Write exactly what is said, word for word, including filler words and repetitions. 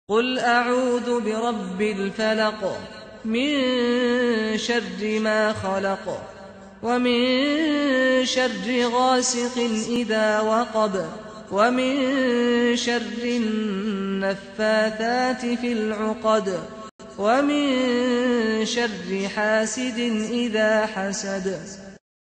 قل أعوذ برب الفلق من شر ما خلق ومن شر غاسق إذا وقب ومن شر النفاثات في العقد ومن شر حاسد إذا حسد